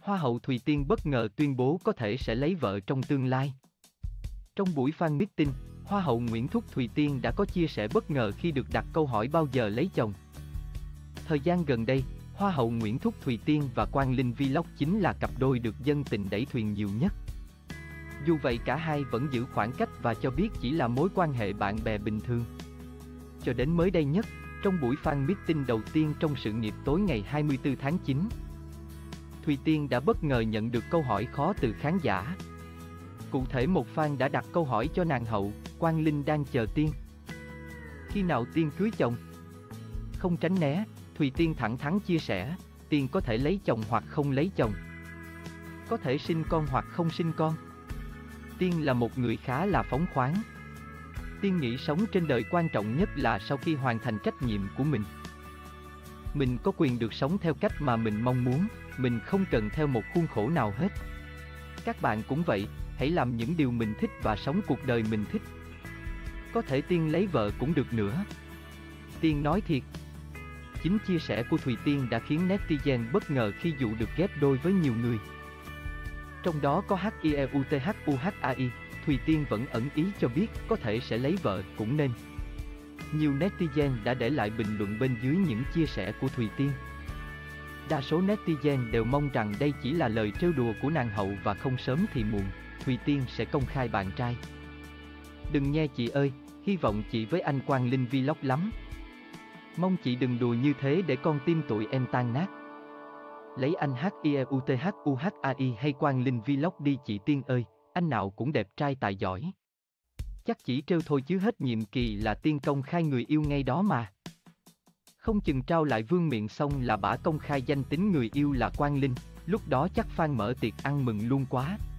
Hoa hậu Thùy Tiên bất ngờ tuyên bố có thể sẽ lấy vợ trong tương lai. Trong buổi fan meeting, Hoa hậu Nguyễn Thúc Thùy Tiên đã có chia sẻ bất ngờ khi được đặt câu hỏi bao giờ lấy chồng. Thời gian gần đây, Hoa hậu Nguyễn Thúc Thùy Tiên và Quang Linh Vlog chính là cặp đôi được dân tình đẩy thuyền nhiều nhất. Dù vậy cả hai vẫn giữ khoảng cách và cho biết chỉ là mối quan hệ bạn bè bình thường. Cho đến mới đây nhất, trong buổi fan meeting đầu tiên trong sự nghiệp tối ngày 24 tháng 9, Thùy Tiên đã bất ngờ nhận được câu hỏi khó từ khán giả. Cụ thể một fan đã đặt câu hỏi cho nàng hậu, Quang Linh đang chờ Tiên. Khi nào Tiên cưới chồng? Không tránh né, Thùy Tiên thẳng thắn chia sẻ, Tiên có thể lấy chồng hoặc không lấy chồng. Có thể sinh con hoặc không sinh con. Tiên là một người khá là phóng khoáng. Tiên nghĩ sống trên đời quan trọng nhất là sau khi hoàn thành trách nhiệm của mình. Mình có quyền được sống theo cách mà mình mong muốn, mình không cần theo một khuôn khổ nào hết. Các bạn cũng vậy, hãy làm những điều mình thích và sống cuộc đời mình thích. Có thể Tiên lấy vợ cũng được nữa. Tiên nói thiệt. Chính chia sẻ của Thùy Tiên đã khiến netizen bất ngờ khi dụ được ghép đôi với nhiều người. Trong đó có HIEUTHUHAI, Thùy Tiên vẫn ẩn ý cho biết có thể sẽ lấy vợ cũng nên. Nhiều netizen đã để lại bình luận bên dưới những chia sẻ của Thùy Tiên. Đa số netizen đều mong rằng đây chỉ là lời trêu đùa của nàng hậu và không sớm thì muộn, Thùy Tiên sẽ công khai bạn trai. Đừng nghe chị ơi, hy vọng chị với anh Quang Linh Vlog lắm. Mong chị đừng đùa như thế để con tim tụi em tan nát. Lấy anh HIEUTHUHAI hay Quang Linh Vlog đi chị Tiên ơi, anh nào cũng đẹp trai tài giỏi. Chắc chỉ trêu thôi chứ hết nhiệm kỳ là Tiên công khai người yêu ngay đó mà. Không chừng trao lại vương miện xong là bả công khai danh tính người yêu là Quang Linh, lúc đó chắc fan mở tiệc ăn mừng luôn quá.